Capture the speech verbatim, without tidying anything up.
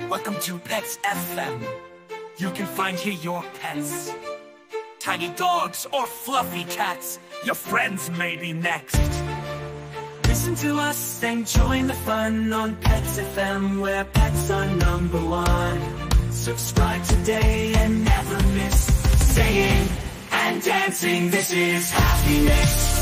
Welcome to Pets F M. You can find here your pets. Tiny dogs or fluffy cats, your friends may be next. Listen to us and join the fun on Pets F M, where pets are number one. Subscribe today and never miss. Singing and dancing, this is happiness.